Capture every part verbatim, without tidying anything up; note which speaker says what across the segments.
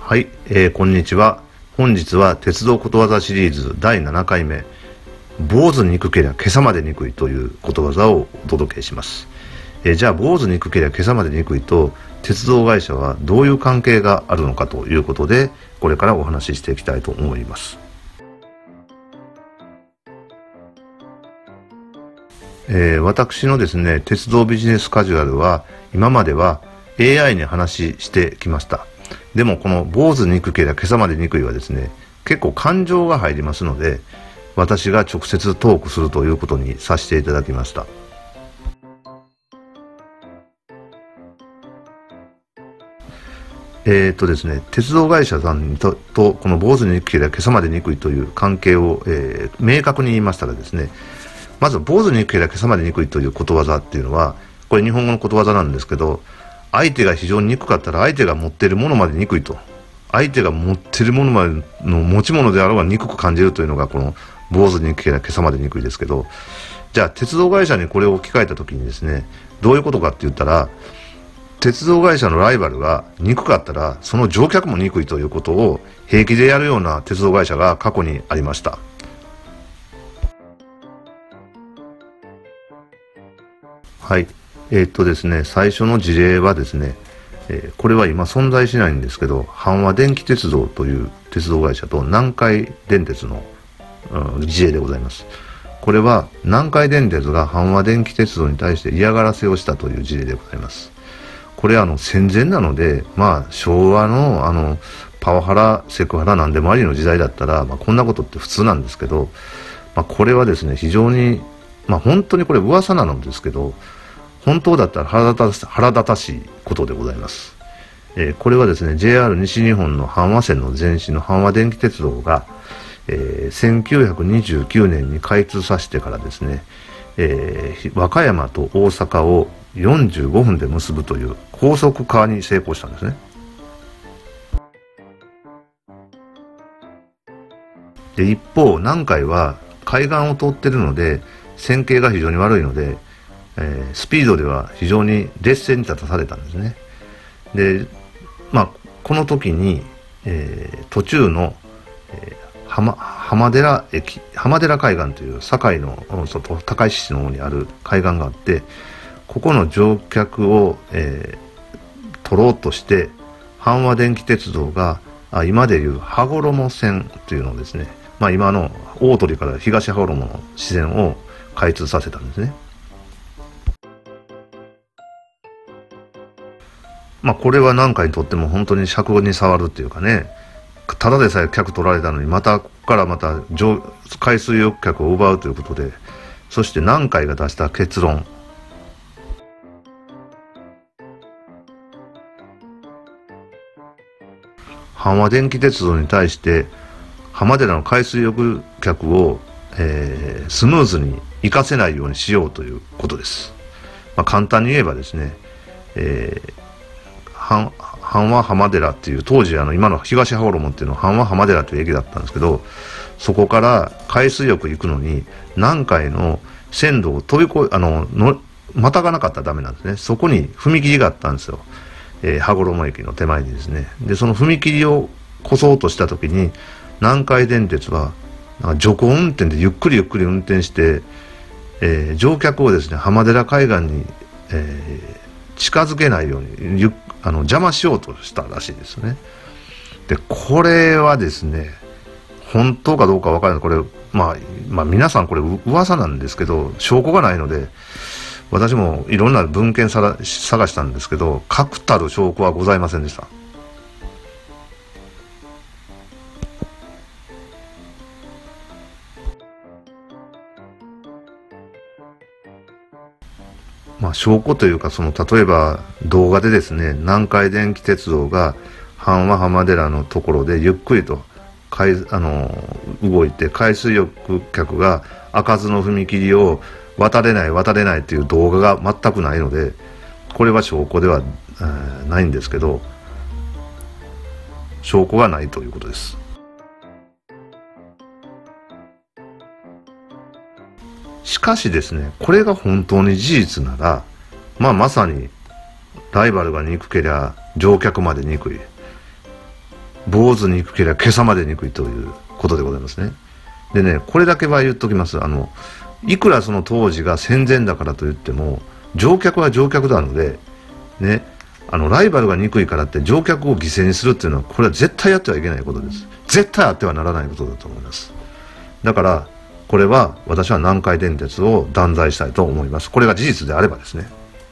Speaker 1: はい、えー、こんにちは。本日は鉄道ことわざシリーズだいななかいめ、坊主憎けりゃ今朝まで憎いということわざをお届けします。えー、じゃあ坊主憎けりゃ今朝まで憎いと鉄道会社はどういう関係があるのかということで、これからお話ししていきたいと思います。えー、私のですね、鉄道ビジネスカジュアルは今までは エーアイ に話してきました。でもこの坊主憎けりゃ今朝まで憎いはですね、結構感情が入りますので、私が直接トークするということにさせていただきました。えーとですね、鉄道会社さん と, とこの坊主憎けりゃ今朝まで憎いという関係を、えー、明確に言いましたらですね、まず坊主憎けりゃ今朝まで憎いということわざっていうのは、これ日本語のことわざなんですけど、相手が非常に憎かったら相手が持っているものまで憎いと、相手が持っているものまでの持ち物であろうが憎く感じるというのがこの坊主憎けりゃ今朝まで憎いですけど、じゃあ鉄道会社にこれを置き換えた時にですね、どういうことかって言ったら、鉄道会社のライバルが憎かったらその乗客も憎いということを平気でやるような鉄道会社が過去にありました。はい。えーっとですね、最初の事例はですね、えーこれは今存在しないんですけど、阪和電気鉄道という鉄道会社と南海電鉄の、うん、事例でございます。これは南海電鉄が阪和電気鉄道に対して嫌がらせをしたという事例でございます。これはあの戦前なので、まあ昭和のあのパワハラ、セクハラなんでもありの時代だったら、まあ、こんなことって普通なんですけど、まあ、これはですね、非常に、まあ本当にこれ噂なのですけど、本当だったら腹立た腹立たしいことでございます。えー、これはですね、ジェイアール 西日本の阪和線の前身の阪和電気鉄道が、えー、せんきゅうひゃくにじゅうきゅうねんに開通させてからですね、えー、和歌山と大阪をよんじゅうごふんで結ぶという高速化に成功したんですね。で、一方、南海は海岸を通っているので、線形が非常に悪いので、えー、スピードでは非常に劣勢に立たされたんですね。で、まあ、この時に、えー、途中の、えー、浜浜寺駅、浜寺海岸という堺の外高石市の方にある海岸があって、ここの乗客を、えー、取ろうとして、阪和電気鉄道があ今でいう羽衣線というのをですね、まあ、今の大鳥から東羽衣の支線を開通させたんですね。まあこれは南海にとっても本当に尺に触るっていうかね、ただでさえ客取られたのに、またここからまた上海水浴客を奪うということで、そして南海が出した結論、阪和電気鉄道に対して浜寺の海水浴客を、えー、スムーズに行かせないようにしようということです。まあ、簡単に言えばですね、えー阪和浜寺っていう、当時あの今の東羽衣っていうのは阪和浜寺という駅だったんですけど、そこから海水浴行くのに南海の線路を飛び越えあののまたがなかったらダメなんですね。そこに踏切があったんですよ、えー、羽衣駅の手前にですね。でその踏切を越そうとした時に南海電鉄はなんか徐行運転でゆっくりゆっくり運転して、えー、乗客をですね浜寺海岸に、えー、近づけないようにゆっあの邪魔しようとしたらしいですね。でこれはですね、本当かどうか分からない。これ、まあ、まあ皆さんこれ噂なんですけど、証拠がないので私もいろんな文献さら探したんですけど、確たる証拠はございませんでした。まあ、証拠というか、その例えば動画でですね、南海電気鉄道が阪和浜寺のところでゆっくりと海あの動いて、海水浴客が開かずの踏切を渡れない渡れないという動画が全くないので、これは証拠では、えー、ないんですけど、証拠がないということです。しかしですね、これが本当に事実なら、まあまさにライバルが憎けりゃ乗客まで憎い。 坊主にくけりゃ今朝までにくいということでございますね。でね、これだけは言っときます。あの、いくらその当時が戦前だからといっても、乗客は乗客なので、ね、あの、ライバルが憎いからって乗客を犠牲にするっていうのは、これは絶対やってはいけないことです。絶対あってはならないことだと思います。だから、これは私は南海電鉄を断罪したいと思います。これが事実であればですね。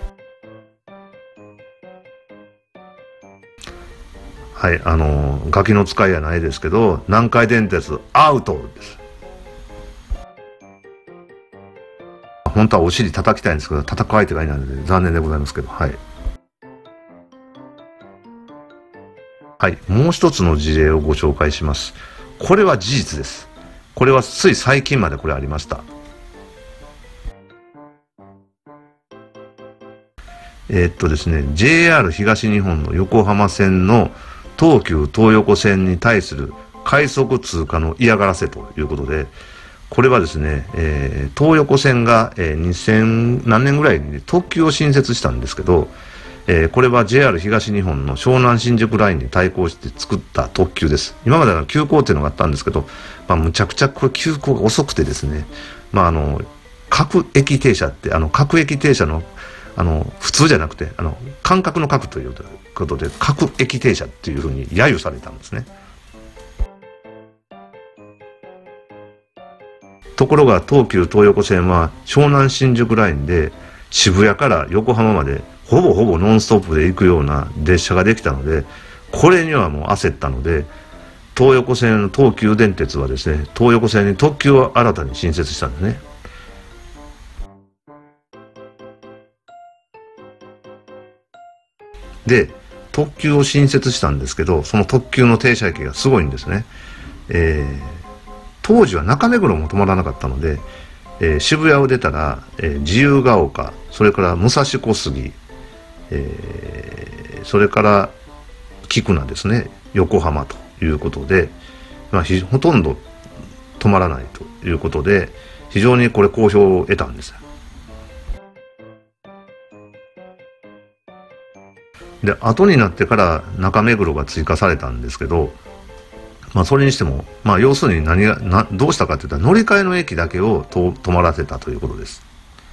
Speaker 1: はい、あの、ガキの使いやないですけど、南海電鉄アウトです。本当はお尻叩きたいんですけど、叩く相手がいないので残念でございますけど、はい。はい、もう一つの事例をご紹介します。これは事実です。これはつい最近までこれありました。えー、っとですね、ジェイアール 東日本の横浜線の東急東横線に対する快速通過の嫌がらせということで、これはですね、えー、東横線が、えー、にせん何年ぐらいに特急を新設したんですけど、えー、これは ジェイアール 東日本の湘南新宿ラインに対抗して作った特急です。今までの急行っていうのがあったんですけど、まあ、むちゃくちゃこれ急行が遅くてですね、まあ、あの、各駅停車って、あの、各駅停車の、あの、普通じゃなくて、あの、間隔の隔ということで、各駅停車っていうふうに揶揄されたんですね。ところが東急東横線は湘南新宿ラインで渋谷から横浜までほぼほぼノンストップで行くような列車ができたので、これにはもう焦ったので、東横線の東急電鉄はですね、東横線に特急を新たに新設したんですね。で、特急を新設したんですけど、その特急の停車駅がすごいんですね。えー当時は中目黒も止まらなかったので、えー、渋谷を出たら、えー、自由が丘、それから武蔵小杉、えー、それから菊名ですね、横浜ということで、まあ、ほとんど止まらないということで、非常にこれ好評を得たんです。で、後になってから中目黒が追加されたんですけど、まあそれにしても、まあ要するに何が、な、どうしたかっていったら乗り換えの駅だけをと止まらせたということです。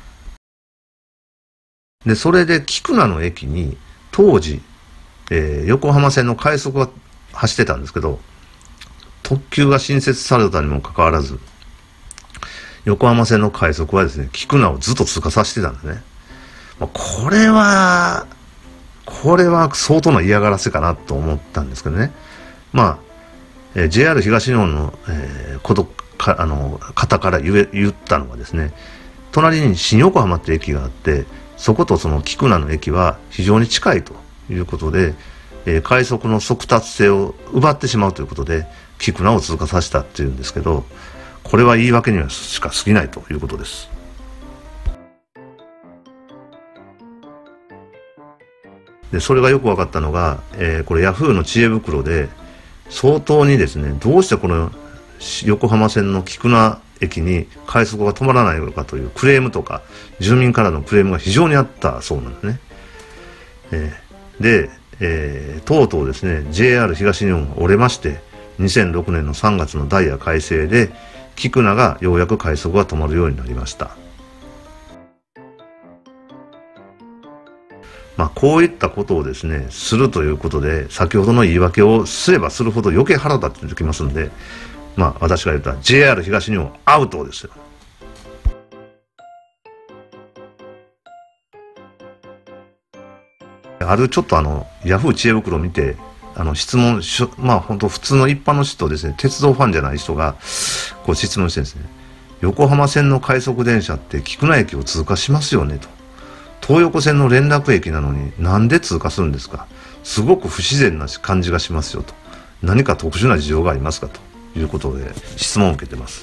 Speaker 1: で、それで菊名の駅に当時、えー、横浜線の快速が走ってたんですけど、特急が新設されたにもかかわらず、横浜線の快速はですね、菊名をずっと通過させてたんですね。まあ、これは、これは相当な嫌がらせかなと思ったんですけどね。まあ、えー、ジェイアール 東日本の、えー、ことか、あの、方から言え、言ったのはですね、隣に新横浜って駅があって、そことその菊名の駅は非常に近いということで、えー、快速の速達性を奪ってしまうということで、菊名を通過させたっていうんですけど、これは言い訳にはしか過ぎないということです。で、それがよく分かったのが、えー、これヤフーの知恵袋で、相当にですね、どうしてこの横浜線の菊名駅に快速が止まらないのかというクレームとか、住民からのクレームが非常にあったそうなんですね。えー、で、えー、とうとうですね、ジェイアール 東日本が折れまして、にせんろくねんのさんがつのダイヤ改正で、菊名がようやく快速が止まるようになりました。まあ、こういったことをですね、するということで、先ほどの言い訳をすればするほど余計腹立ってきますんで、まあ、私が言った ジェイアール 東日本アウトですよ。あるちょっとあの、ヤフー知恵袋を見て、あの、質問、まあ、本当普通の一般の人ですね、鉄道ファンじゃない人が、こう質問してですね、横浜線の快速電車って菊名駅を通過しますよねと。東横線の連絡駅なのになんで通過するんですか。すごく不自然な感じがしますよと。何か特殊な事情がありますかということで質問を受けてます。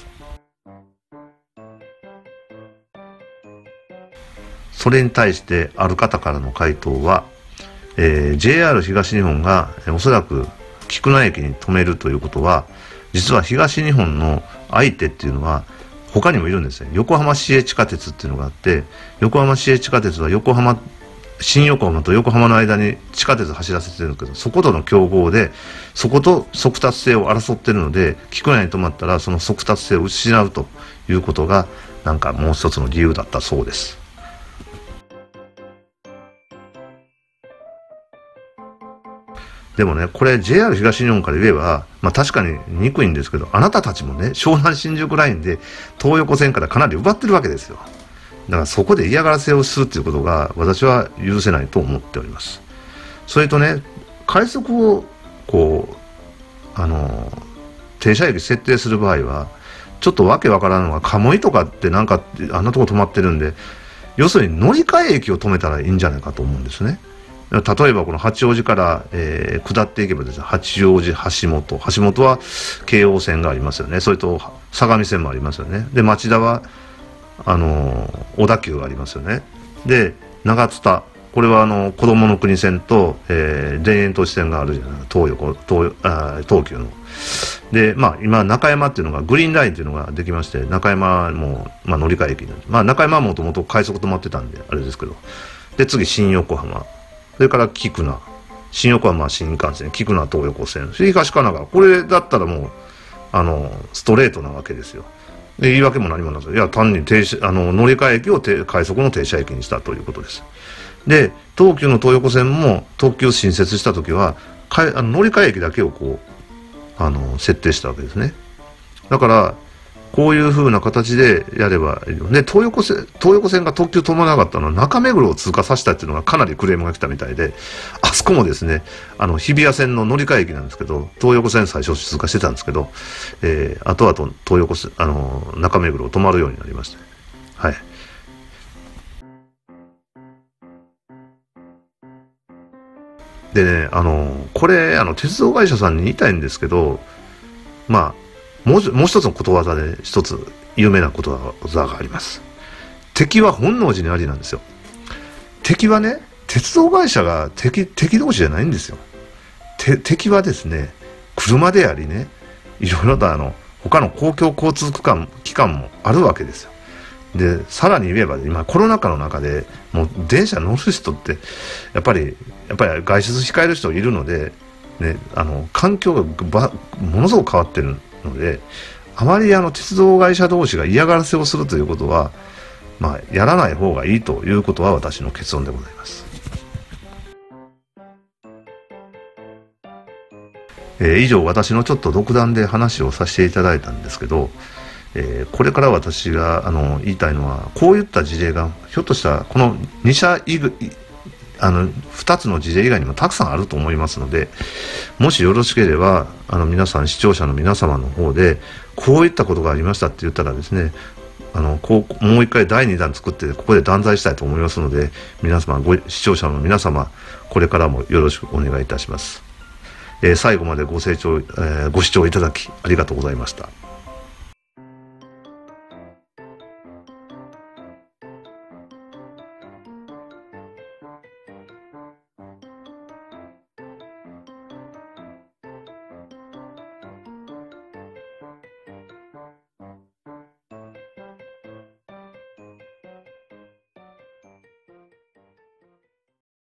Speaker 1: それに対してある方からの回答は、えー、ジェイアール 東日本がおそらく菊名駅に止めるということは、実は東日本の相手っていうのは他にもいるんですね。横浜市営地下鉄っていうのがあって、横浜市営地下鉄は横浜新横浜と横浜の間に地下鉄走らせてるんですけど、そことの競合で、そこと速達性を争ってるので、菊名に止まったらその速達性を失うということが、なんかもう一つの理由だったそうです。でもね、これ ジェイアール 東日本から言えば、まあ確かに憎いんですけど、あなたたちもね、湘南新宿ラインで東横線からかなり奪ってるわけですよ。だからそこで嫌がらせをするっていうことが私は許せないと思っております。それとね、快速をこう、あの、停車駅設定する場合は、ちょっとわけわからんのが、鴨居とかってなんかあんなとこ止まってるんで、要するに乗り換え駅を止めたらいいんじゃないかと思うんですね。例えばこの八王子から、えー、下っていけばですね、八王子、橋本。橋本は京王線がありますよね。それと相模線もありますよね。で、町田は、あのー、小田急がありますよね。で、長津田。これはあの、子供の国線と、えー、田園都市線があるじゃないですか。東横、東、あ東急の。で、まあ今、中山っていうのが、グリーンラインっていうのができまして、中山も、まあ乗り換え駅なんです。まあ中山はもともと快速止まってたんで、あれですけど。で、次、新横浜。それから菊名、新横浜新幹線、菊名東横線、東神奈川、これだったらもう、あの、ストレートなわけですよ。で、言い訳も何もないですよ。いや、単に停車、あの、乗り換え駅を快速の停車駅にしたということです。で、東急の東横線も特急新設したときは、かあの乗り換え駅だけをこう、あの、設定したわけですね。だから、こういう風な形でやればいいよ。で、東横線、東横線が特急止まらなかったのは中目黒を通過させたっていうのがかなりクレームが来たみたいで、あそこもですね、あの、日比谷線の乗り換え駅なんですけど、東横線最初通過してたんですけど、えー、後々東横線、あの、中目黒を止まるようになりました。はい。でね、あの、これ、あの、鉄道会社さんに言いたいんですけど、まあ、もう、もう一つのことわざで一つ有名なことわざがあります。敵は本能寺にありなんですよ。敵はね、鉄道会社が敵、敵同士じゃないんですよ。て敵はですね、車でありね、いろいろとあの、他の公共交通機関、機関もあるわけですよ。で、さらに言えば、今コロナ禍の中で、もう電車乗る人って、やっぱり、やっぱり外出控える人いるので、ね、あの、環境がばものすごく変わってるので、あまりあの鉄道会社同士が嫌がらせをするということは、まあ、やらない方がいいということは私の結論でございます。えー、以上、私のちょっと独断で話をさせていただいたんですけど、えー、これから私があの言いたいのは、こういった事例がひょっとしたらこのに社以外、あのふたつの事例以外にもたくさんあると思いますので、もしよろしければあの皆さん、視聴者の皆様の方でこういったことがありましたって言ったらですね、あのこうもう一回だいにだん作ってここで断罪したいと思いますので、皆様、ご視聴者の皆様、これからもよろしくお願いいたします。えー、最後までご清聴、えー、ご視聴いただきありがとうございました。